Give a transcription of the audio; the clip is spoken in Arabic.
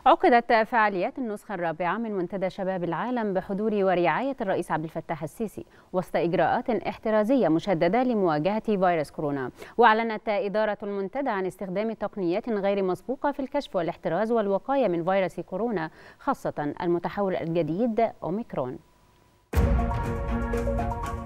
عقدت فعاليات النسخة الرابعة من منتدى شباب العالم بحضور ورعاية الرئيس عبد الفتاح السيسي وسط إجراءات احترازية مشددة لمواجهة فيروس كورونا. وأعلنت إدارة المنتدى عن استخدام تقنيات غير مسبوقة في الكشف والاحتراز والوقاية من فيروس كورونا، خاصة المتحور الجديد أوميكرون.